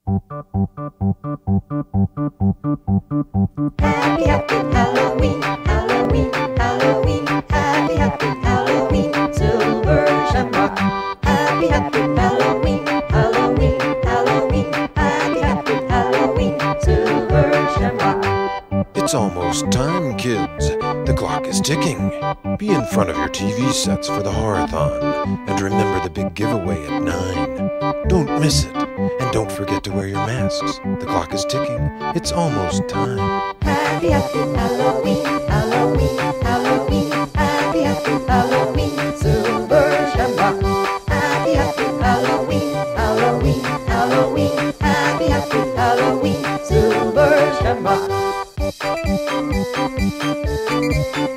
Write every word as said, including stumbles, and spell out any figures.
Happy, happy Halloween, Halloween, Halloween. Happy, happy Halloween, Silver Shamrock. Happy, happy Halloween, Halloween, Halloween. Happy, happy Halloween, Silver Shamrock. It's almost time, kids. The clock is ticking. Be in front of your T V sets for the Horathon. And remember the big giveaway at nine. Don't miss it. And don't forget to wear your masks. The clock is ticking. It's almost time. Happy, happy Halloween, Halloween, Halloween. Happy, happy Halloween, Silver Shamrock. Happy, happy Halloween, Halloween, Halloween. Happy, happy Halloween, Silver Shamrock.